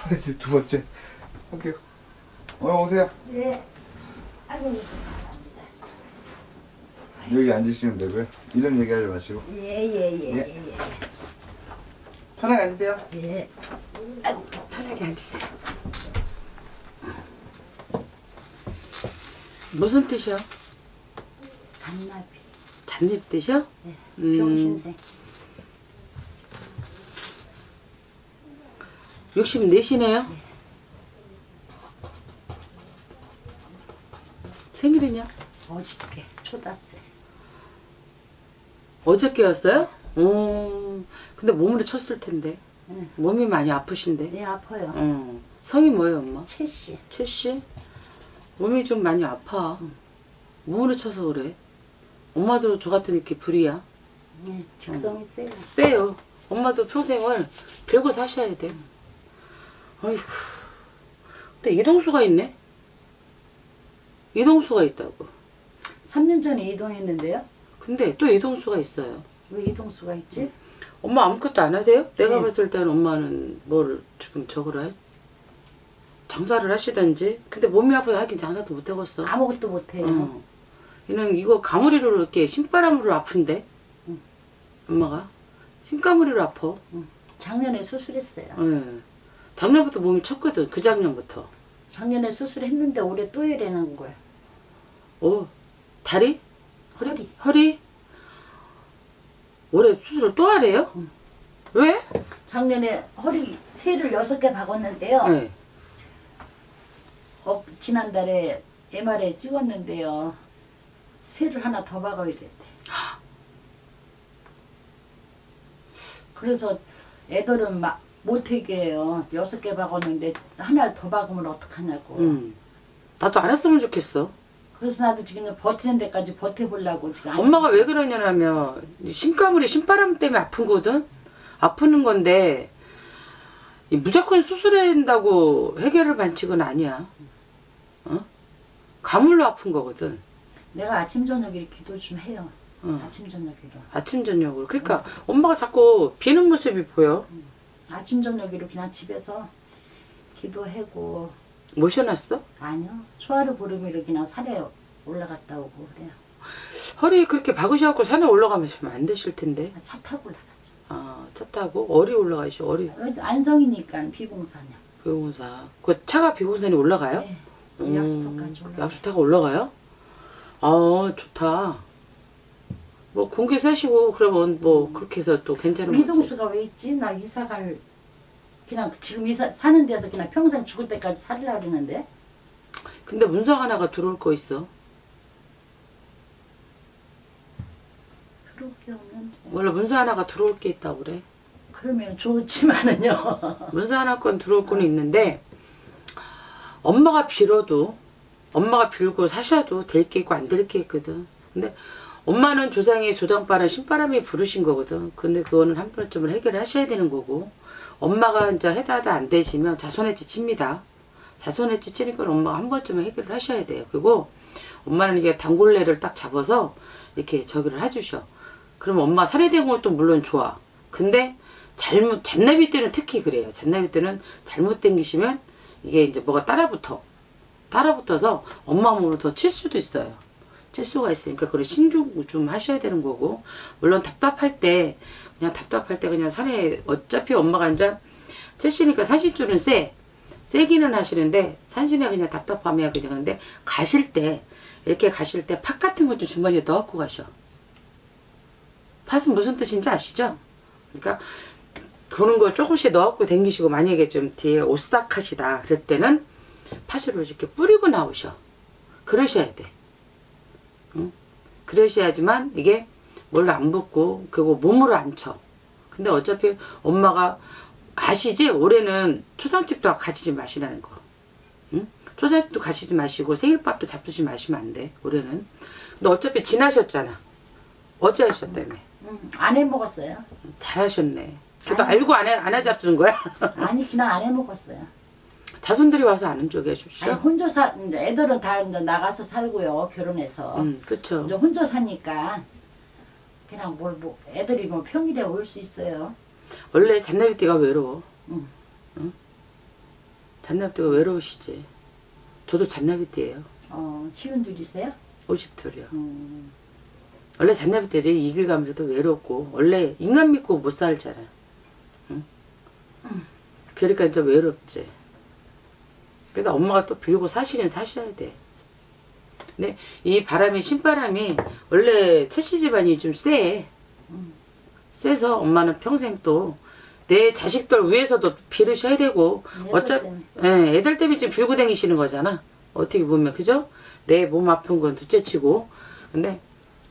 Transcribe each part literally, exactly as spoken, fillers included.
이제 두 번째 할게요. 어, 오세요. 예. 아이고. 여기 앉으시면 되고요. 이런 얘기하지 마시고. 예예예 예, 예. 예, 예. 편하게 앉으세요. 예. 아이고 편하게 앉으세요. 무슨 뜻이야? 잔나비. 잔입 뜻이야? 예. 음. 병신생. 육십사시네요? 네. 생일이냐? 어저께 초다세. 어저께였어요? 어. 근데 몸으로 쳤을 텐데. 네. 몸이 많이 아프신데. 네 아파요. 어. 성이 뭐예요, 엄마? 채씨. 채씨? 몸이 좀 많이 아파. 응. 몸으로 쳐서 그래. 엄마도 저 같은 이렇게 불이야. 네. 직성이 세요. 세요. 엄마도 평생을 들고 사셔야 돼. 아이고. 근데 이동수가 있네? 이동수가 있다고. 삼 년 전에 이동했는데요. 근데 또 이동수가 있어요. 왜 이동수가 있지? 엄마 아무것도 안 하세요? 내가 네. 봤을 때는 엄마는 뭘 지금 저거를 하, 장사를 하시던지. 근데 몸이 아프다 하긴 장사도 못 하겠어. 아무것도 못해요. 어. 얘는 이거 가무리로 이렇게 신바람으로 아픈데. 응. 엄마가 신가무리로 아파. 응. 작년에 수술했어요. 예. 작년부터 몸이 쳤거든. 그 작년부터. 작년에 수술했는데 올해 또 이래는 거야. 어, 다리? 허리. 허리? 올해 수술을 또 하래요? 응. 왜? 작년에 허리 세를 여섯 개 박았는데요. 네. 어, 지난달에 엠알아이 찍었는데요. 세를 하나 더 박아야 됐대. 그래서 애들은 막 못하게 해요. 여섯 개 박았는데 하나 더 박으면 어떡하냐고. 음. 나도 안 했으면 좋겠어. 그래서 나도 지금 버티는 데까지 버텨보려고 지금. 안 엄마가 했어요. 왜 그러냐면 신가물이 신바람 때문에 아픈 거든. 아프는 건데 이 무조건 수술해야 된다고 해결을 반칙은 아니야. 어? 가물로 아픈 거거든. 내가 아침 저녁에 기도 좀 해요. 어. 아침 저녁으로. 아침 저녁으로. 그러니까 엄마가 자꾸 비는 모습이 보여. 아침 저녁으로 그냥 집에서 기도하고. 모셔놨어? 아니요. 초하루 보름이로 그냥 산에 올라갔다 오고 그래요. 허리 그렇게 박으셔갖고 산에 올라가면 안 되실 텐데. 차 타고 올라가죠. 아, 차 타고 어리 올라가시오. 어리. 안성이니까 비봉산이요. 비공사. 그 차가 비공산이 올라가요? 네. 음, 약수터까지 올라가요. 약수터가 올라가요? 아, 좋다. 뭐 공기 세시고 그러면 뭐 그렇게 해서 또 괜찮은 거지. 이동수가 왜 있지? 나 이사갈 그냥 지금 이사 사는 데서 그냥 평생 죽을 때까지 살으려 그러는데. 근데 문서 하나가 들어올 거 있어. 그럴 게 없는데. 원래 문서 하나가 들어올 게 있다고 그래. 그러면 좋지만은요. 문서 하나 건 들어올 거는 있는데 엄마가 빌어도 엄마가 빌고 사셔도 될 게 있고 안 될 게 있거든. 근데 엄마는 조상의 조당바람 신바람이 부르신 거거든. 근데 그거는 한 번쯤은 해결하셔야 되는 거고, 엄마가 이제 해다 하다 안 되시면 자손에 지칩니다. 자손에 지치니까 엄마가 한 번쯤은 해결을 하셔야 돼요. 그리고 엄마는 이게 단골레를 딱 잡아서 이렇게 저기를 해주셔. 그러면 엄마 살해된 것도 물론 좋아. 근데 잘못, 잔나비 때는 특히 그래요. 잔나비 때는 잘못 당기시면 이게 이제 뭐가 따라붙어. 따라붙어서 엄마 몸으로 더 칠 수도 있어요. 칠 수가 있으니까 그걸 신중 좀 하셔야 되는 거고, 물론 답답할 때 그냥 답답할 때 그냥 산에 어차피 엄마가 이제 칠시니까 산신줄은 세 세기는 하시는데 산신에 그냥 답답하면 그냥 하는데, 가실 때 이렇게 가실 때 팥 같은 것 좀 주머니에 넣고 가셔. 팥은 무슨 뜻인지 아시죠? 그러니까 그런 거 조금씩 넣고 댕기시고, 만약에 좀 뒤에 오싹하시다 그럴 때는 팥을 이렇게 뿌리고 나오셔. 그러셔야 돼. 응? 그러셔야지만 이게 뭘로 안 붙고 그리고 몸으로 안 쳐. 근데 어차피 엄마가 아시지? 올해는 초상집도 가지지 마시라는 거. 응? 초상집도 가시지 마시고 생일밥도 잡수지 마시면 안 돼. 올해는. 근데 어차피 지나셨잖아. 어제 하셨다며. 응, 안 해 먹었어요. 잘하셨네. 그래도 알고 안 해, 안 해 잡수는 거야? 아니 그냥 안 해 먹었어요. 자손들이 와서 아는 쪽에 해주시죠? 아니 혼자 사 이제 애들은 다 이제 나가서 살고요. 결혼해서. 음, 그쵸. 이제 혼자 사니까 그냥 뭘 뭐 애들이 뭐 평일에 올 수 있어요. 원래 잔나비띠가 외로워. 응. 응? 잔나비띠가 외로우시지. 저도 잔나비띠예요. 어, 쉬운 줄이세요? 오십둘이요. 음. 원래 잔나비띠들이 이 길 가면서도 외롭고 원래 인간 믿고 못 살잖아. 응? 그러니까 이제 외롭지. 그래도 엄마가 또 빌고 사시긴 사셔야 돼. 근데 이 바람이 신바람이 원래 채씨 집안이 좀 세. 세서 엄마는 평생 또 내 자식들 위해서도 빌으셔야 되고 어차피 예, 애들 때문에 지금 빌고 다니시는 거잖아. 어떻게 보면 그죠? 내 몸 아픈 건 둘째치고. 근데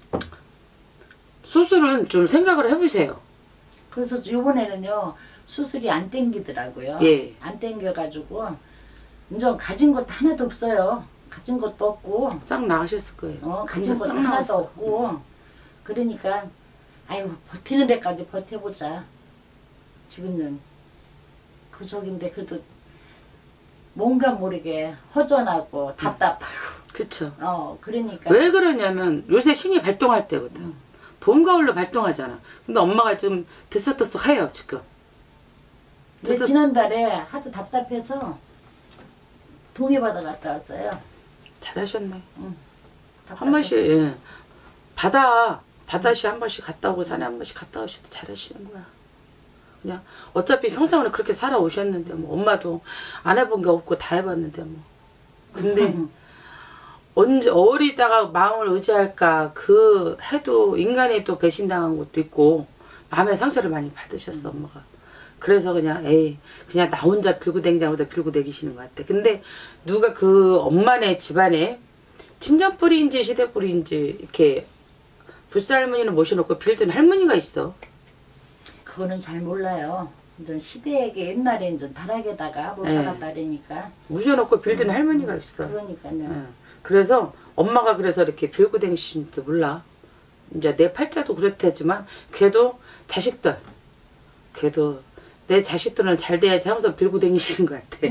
수술은 좀 생각을 해보세요. 그래서 이번에는요 수술이 안 땡기더라고요. 예. 안 땡겨가지고 이제 가진 것도 하나도 없어요. 가진 것도 없고 싹 나가셨을 거예요. 어, 가진 근데 것도 싹 하나도 나갔어. 없고 그러니까 아이고 버티는 데까지 버텨보자. 지금은 그 저긴데 그래도 뭔가 모르게 허전하고 답답하고 그쵸. 어 그러니까 왜 그러냐면 요새 신이 발동할 때거든. 음. 봄, 가을로 발동하잖아. 근데 엄마가 좀 들썩들썩해요 지금. 근데 들썩- 지난달에 하도 답답해서 동해바다 갔다 왔어요. 잘하셨네. 답답해서. 한 번씩 예. 바다 바다시 한 번씩 갔다 오고 산에 한 번씩 갔다 오셔도 잘하시는 거야. 그냥 어차피 평생을 그렇게 살아오셨는데 뭐 엄마도 안 해본 게 없고 다 해봤는데 뭐. 근데 언제 어리다가 마음을 의지할까 그 해도 인간이 또 배신당한 것도 있고 마음의 상처를 많이 받으셨어 엄마가. 그래서 그냥 에이 그냥 나 혼자 빌고 댕자보다 빌고 댕기시는 것 같아. 근데 누가 그 엄마네 집안에 친정뿌리인지 시댁뿌리인지 이렇게 불살할머니는 모셔놓고 빌던 할머니가 있어. 그거는 잘 몰라요. 이제 시대에게 옛날에 이제 다락에다가 못 네. 살았다 그러니까 모셔놓고 빌던 할머니가 있어. 그러니까요. 예. 그래서 엄마가 그래서 이렇게 빌고 댕기시는지도 몰라. 이제 내 팔자도 그렇다지만 그래도 자식들 그래도 내 자식들은 잘 돼야지 하면서 빌고 댕기시는 것 같아.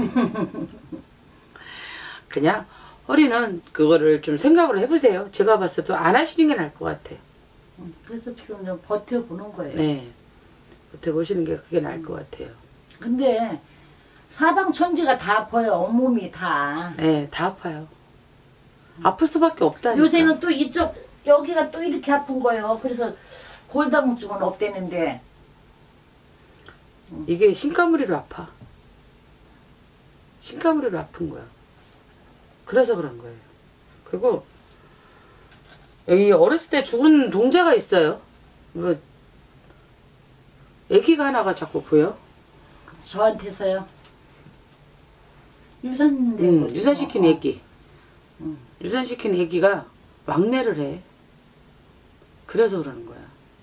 그냥 허리는 그거를 좀 생각을 해보세요. 제가 봤어도 안 하시는 게 나을 것 같아. 음, 그래서 지금 좀 버텨보는 거예요. 네. 버텨보시는 게 그게 나을 것 같아요. 근데 사방 천지가 다 아파요. 온몸이 다. 네, 다 아파요. 아플 수밖에 없다니까. 요새는 또 이쪽 여기가 또 이렇게 아픈 거예요. 그래서 골다공증은 없대는데 이게 신가무리로 아파. 신가무리로 아픈 거야. 그래서 그런 거예요. 그리고 여기 어렸을 때 죽은 동자가 있어요. 뭐 애기가 하나가 자꾸 보여. 저한테서요. 유산된 응, 거죠. 유산시킨 어. 애기. 응. 유산시킨 애기가 왕래를 해. 그래서 그러는 거야.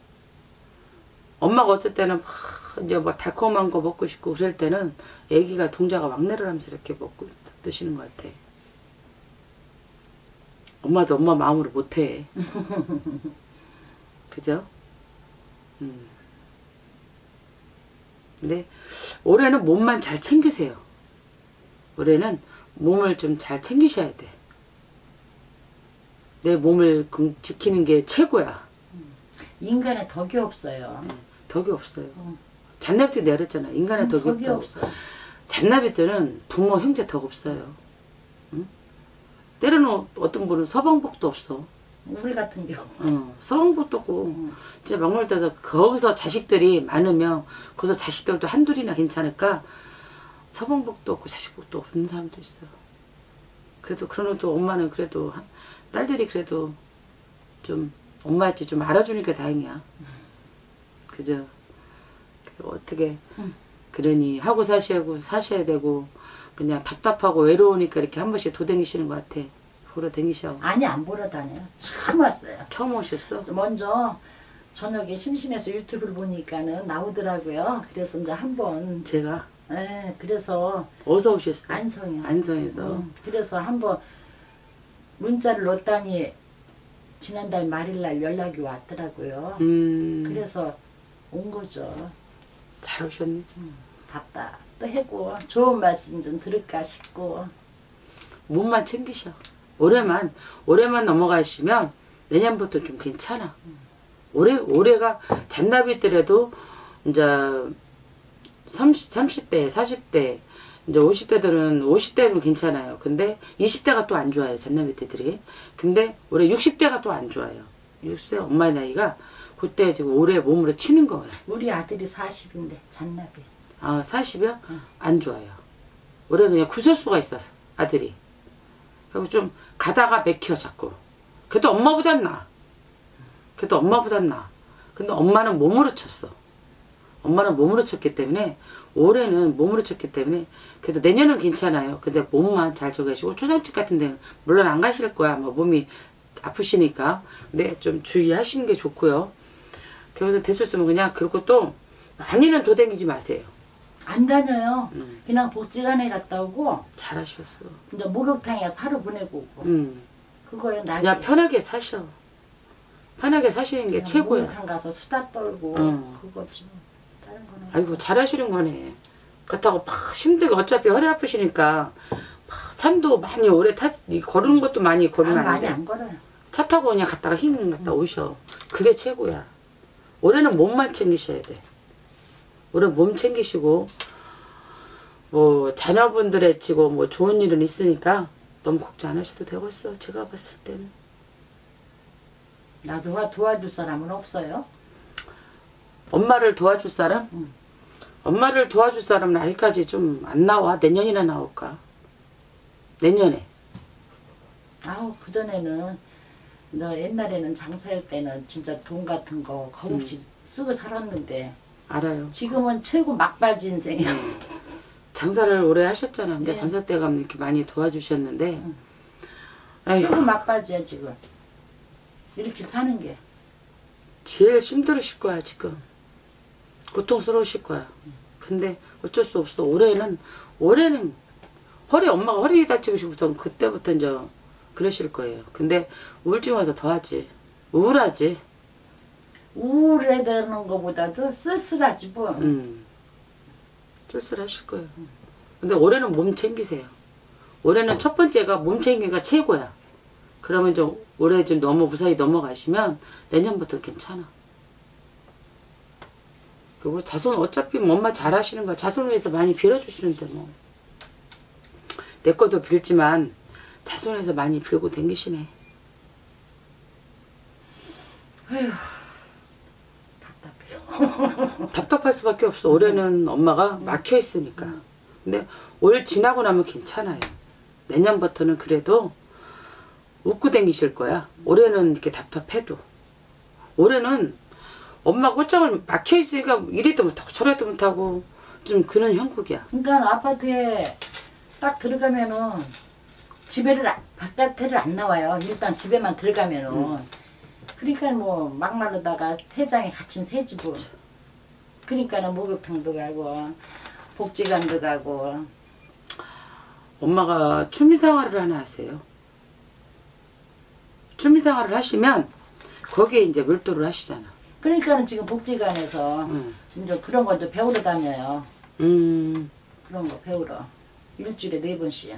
엄마가 어쩔 때는 막 이제 뭐 달콤한 거 먹고 싶고 그럴 때는 애기가 동자가 왕래를 하면서 이렇게 먹고 드시는 것 같아. 엄마도 엄마 마음으로 못해. 그죠? 음. 근데 올해는 몸만 잘 챙기세요. 올해는 몸을 좀 잘 챙기셔야 돼. 내 몸을 지키는 게 최고야. 인간의 덕이 없어요. 덕이 없어요. 음. 잔나비도 내렸잖아. 인간의 덕이, 덕이 없다고. 없어. 잔나비들은 부모 형제 덕 없어요. 응? 때로는 어떤 분은 서방복도 없어. 우리 같은 경우. 어, 서방복도 없고 음. 진짜 막말 따서 거기서 자식들이 많으면 거기서 자식들도 한둘이나 괜찮을까 서방복도 없고 자식복도 없는 사람도 있어. 그래도 그러는 또 엄마는 그래도 한- 딸들이 그래도 좀 엄마한테 좀 알아주니까 다행이야. 그죠? 어떻게 음. 그러니 하고 사셔야, 사셔야 되고 그냥 답답하고 외로우니까 이렇게 한 번씩 도댕기시는 것 같아. 보러 댕기셔. 아니 안 보러 다녀요. 처음 왔어요. 처음 오셨어? 먼저 저녁에 심심해서 유튜브를 보니까는 나오더라고요. 그래서 이제 한번 제가 예, 그래서 어디서 오셨어? 안성이요. 안성에서. 음, 그래서 한번 문자를 넣었더니 지난달 말일날 연락이 왔더라고요. 음, 그래서 온 거죠. 잘 오셨네. 답답도 하고 좋은 말씀 좀 들을까 싶고. 몸만 챙기셔. 올해만 올해만 넘어가시면 내년부터 좀 괜찮아. 올해 올해가 잔나비더라도 이제 삼십, 삼십 대, 사십 대 이제 오십 대들은 오십 대는 괜찮아요. 근데 이십 대가 또 안 좋아요. 잔나비띠들이. 근데 올해 육십 대가 또 안 좋아요. 육십 대 엄마의 나이가 그때 지금 올해 몸으로 치는 거예요. 우리 아들이 사십인데 잔나비. 아 사십이요? 응. 안 좋아요. 올해는 그냥 구설수가 있어서 아들이. 그리고 좀 가다가 맥혀 자꾸. 그래도 엄마보단 나아. 그래도 엄마보단 나아. 근데 엄마는 몸으로 쳤어. 엄마는 몸으로 쳤기 때문에 올해는 몸으로 쳤기 때문에 그래도 내년은 괜찮아요. 근데 몸만 잘 줘가시고 초상집 같은 데는 물론 안 가실 거야. 뭐 몸이 아프시니까. 근데 좀 주의하시는 게 좋고요. 그래서 됐었으면 그냥 그리고 또 많이는 도댕기지 마세요. 안 다녀요. 음. 그냥 복지관에 갔다 오고 잘하셨어. 이제 목욕탕에 하루 보내고 오고. 음. 그거에 나 그냥 편하게 사셔. 편하게 사시는 게 최고야. 목욕탕 가서 수다 떨고 응. 그거지. 뭐. 다른 거는 아이고 잘하시는 거네. 그렇다고 막 힘들게 어차피 허리 아프시니까 막 산도 많이 오래 타 걸은 것도 많이 걸으면 아, 안 많이 돼. 안 걸어요. 차 타고 그냥 갔다가 힐 갔다 오셔. 그게 최고야. 올해는 몸만 챙기셔야 돼. 올해 몸 챙기시고 뭐 자녀분들의 지고 뭐 좋은 일은 있으니까 너무 걱정 안 하셔도 되겠어. 제가 봤을 때는. 나 도와, 도와줄 사람은 없어요. 엄마를 도와줄 사람? 응. 엄마를 도와줄 사람은 아직까지 좀 안 나와. 내년이나 나올까? 내년에. 아우 그전에는 너 옛날에는 장사할 때는 진짜 돈 같은 거 겁없이 음. 쓰고 살았는데 알아요. 지금은 최고 막바지 인생이야. 장사를 오래 하셨잖아. 근데 네. 장사 때 가면 이렇게 많이 도와주셨는데. 응. 아이고, 최고 막바지야 지금. 이렇게 사는 게. 제일 힘들으실 거야, 지금. 고통스러우실 거야. 근데 어쩔 수 없어. 올해는, 올해는 허리, 엄마가 허리 다치고 싶었던 그때부터 이제 그러실 거예요. 근데 우울증 와서 더하지. 우울하지. 우울해되는 것보다도 쓸쓸하지 뭐. 음. 쓸쓸하실 거예요. 근데 올해는 몸 챙기세요. 올해는 첫 번째가 몸 챙기기가 최고야. 그러면 좀 올해 좀 너무 무사히 넘어가시면 내년부터 괜찮아. 그리고 자손 어차피 뭐 엄마 잘하시는 거야. 자손 위해서 많이 빌어주시는데 뭐. 내 것도 빌지만 자손에서 많이 빌고 댕기시네. 아휴 답답해요. 답답할 수밖에 없어. 올해는 엄마가 막혀 있으니까. 근데 올 지나고 나면 괜찮아요. 내년부터는 그래도 웃고 댕기실 거야. 올해는 이렇게 답답해도. 올해는 엄마 꽃장을 막혀 있으니까 이래도 못하고 저래도 못하고 좀 그런 형국이야. 그러니까 아파트에 딱 들어가면은 집에를 안- 바깥에를 안 나와요. 일단 집에만 들어가면은. 음. 그러니까 뭐 막말로다가 세 장에 갇힌 새지고. 그러니까는 목욕탕도 가고 복지관도 가고. 엄마가 취미생활을 하나 하세요. 취미생활을 하시면 거기에 이제 몰두를 하시잖아. 그러니까는 지금 복지관에서 응. 이제 그런 거 좀 배우러 다녀요. 음, 그런 거 배우러. 일주일에 네 번씩.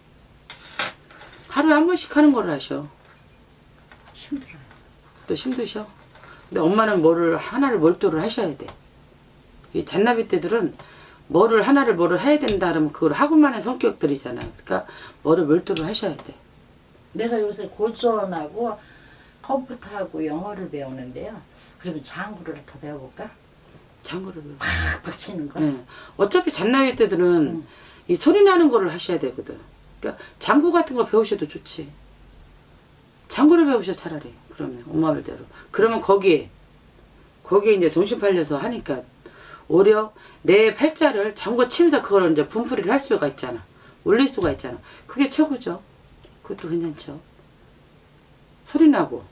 하루에 한 번씩 하는 걸 하셔. 힘들어요. 또 힘드셔. 근데 엄마는 뭐를 하나를 몰두를 하셔야 돼. 이 잔나비 때들은 뭐를 하나를 뭐를 해야 된다 그러면 그걸 하고만 한 성격들이잖아. 그러니까 뭐를 몰두를 하셔야 돼. 내가 요새 고전하고 컴퓨터하고 영어를 배우는데요. 그러면 장구를 더 배워볼까? 장구를 배워. 팍팍 치는 거. 예. 어차피 잔나비 때들은 응. 이 소리 나는 거를 하셔야 되거든. 그러니까 장구 같은 거 배우셔도 좋지. 장구를 배우셔 차라리. 그러면 엄마 말대로. 그러면 거기에 거기에 이제 정신 팔려서 하니까 오히려 내 팔자를 장구 치면서 그걸 이제 분풀이를 할 수가 있잖아. 올릴 수가 있잖아. 그게 최고죠. 그것도 괜찮죠. 소리 나고.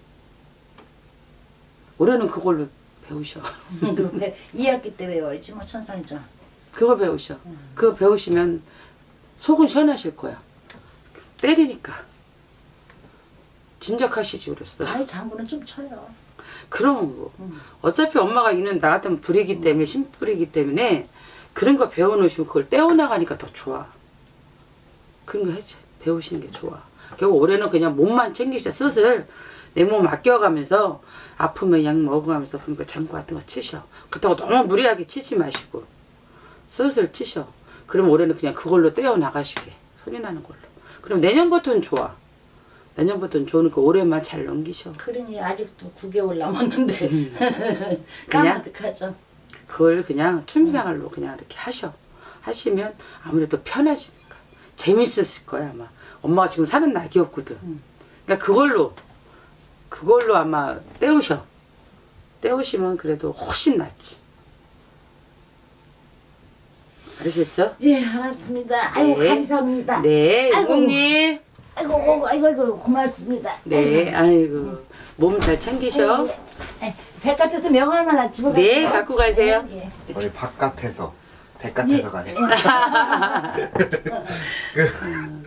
올해는 그걸로 배우셔. 너 배, 이 학기 때 배워야지 뭐 천상이죠. 그거 배우셔. 그거 배우시면 속은 시원하실 거야. 때리니까. 진작하시지 그랬어. 아이 장구는 좀 쳐요. 그럼 뭐. 응. 어차피 엄마가 있는 나 같은 불이기 때문에 신불이기 때문에 그런 거 배워놓으시면 그걸 떼어나가니까 더 좋아. 그런 거 해지. 배우시는 게 좋아. 결국 올해는 그냥 몸만 챙기셔. 슬슬 내 몸 아껴가면서 아프면 약 먹어가면서 그러니까 장구 같은 거 치셔. 그렇다고 너무 무리하게 치지 마시고 슬슬 치셔. 그럼 올해는 그냥 그걸로 떼어 나가시게. 소리 나는 걸로. 그럼 내년부터는 좋아. 내년부터는 좋으니까 올해만 잘 넘기셔. 그러니 아직도 구 개월 남았는데 음. 까마득하죠. 그걸 그냥 취미생활로 그냥 이렇게 하셔. 하시면 아무래도 편하시니까. 재밌으실 거야 아마. 엄마가 지금 사는 낙이 없거든. 음. 그러니까 그걸로 그걸로 아마 때우셔. 때우시면 그래도 훨씬 낫지. 알으셨죠? 예, 알았습니다. 아이고 네. 감사합니다. 네, 아이고. 이공님. 아이고, 아이고, 아이고, 아이고 고맙습니다. 네, 아이고 몸 잘 챙기셔. 예, 예. 백화점에서 명함 하나 집어가세요. 네, 갖고 가세요. 예, 예. 우리 바깥에서, 바깥에서 가네. 예. 그